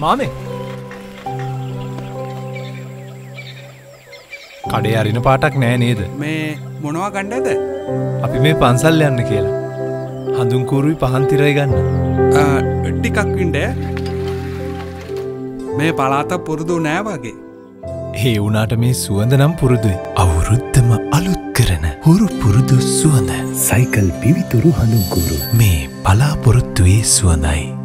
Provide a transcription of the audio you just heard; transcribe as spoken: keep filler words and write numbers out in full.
මාමේ. කඩේ අරින පාටක් නෑ නේද? මේ මොනවා ගන්නද? අපි මේ පන්සල් යන්න කියලා. හඳුන් කූරුයි පහන් තිරයි ගන්න. ටිකක් වින්ද. මේ පළාත පුරුදු නෑ වගේ. ඒ වුණාට මේ සුවඳ නම් පුරුදුයි. අවුරුද්දම අලුත් කරන හුරු පුරුදු සුවඳ. සයිකල් පිවිතුරු හඳුන් කූරු. මේ පලාපොරොත්තුවේ සුවඳයි.